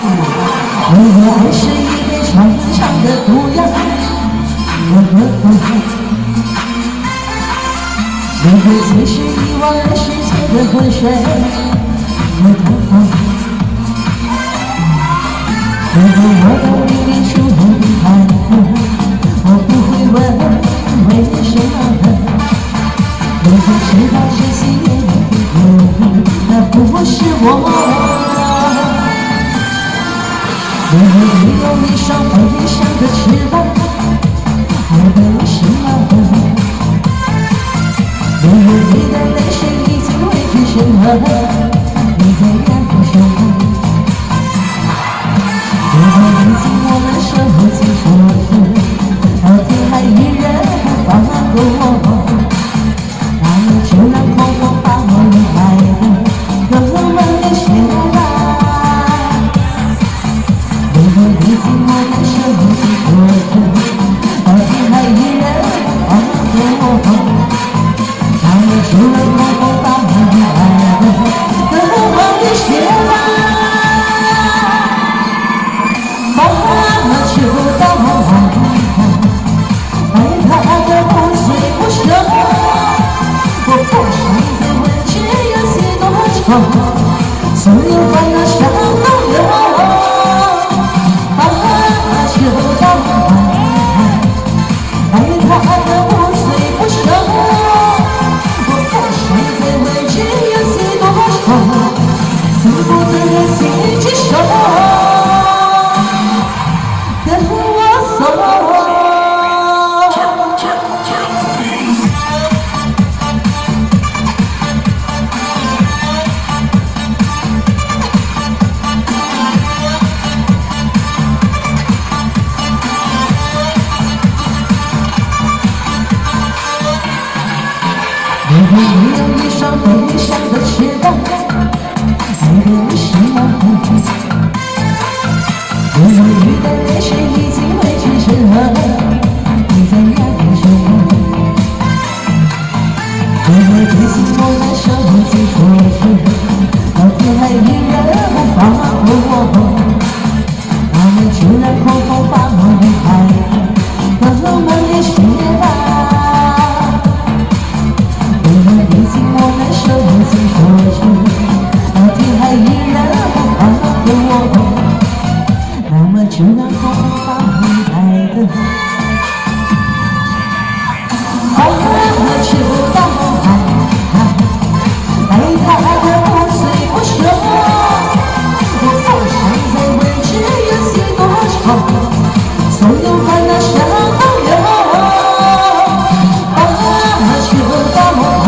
如果爱是一杯长长的毒药，如果情是遗忘了世界的浑水，如果我的命运出了遗憾，我不会问为什么。如果知道这些也有，那不是我。如果你有一双飞翔的翅膀，我的心啊。如果你的泪水已经为之深刻，你在感受。如果已经我们手牵手，老天还依然不放过我，那么就让狂风把我离开的更猛烈些吧。如果已经我们手牵手，老天还依然不放过我，那么就让狂风把我离开的更猛烈些吧。就到爱他的不醉不休，我不想再问只有几多愁，所有烦恼伤都有。就到爱他的不醉不休，我不想再问只有几多愁，舍不得人心之手。如果你有一双飞翔的翅膀，爱的是我。如果你的泪水已经为之深刻，你在感受。如果已经我们手牵手，老天还依然不放过我，那么就让狂风把我离开，更猛烈些吧。我们手牵手，老天还依然不放过我，那么就让狂风把我离开的，就到爱他的不醉不休，我不想再问只有几多愁，所有烦恼伤都有。就到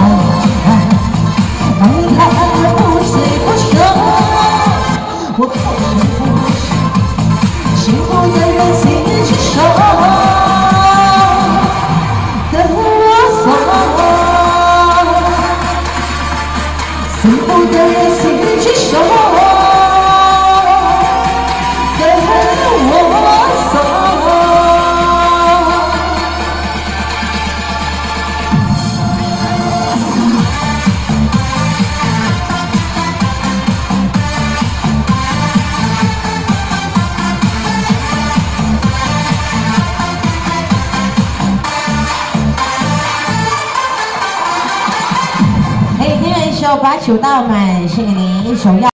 我不想再幸福的人心之手，跟我走。幸福的人心之手，跟我走。8-9道满，献给您一首要。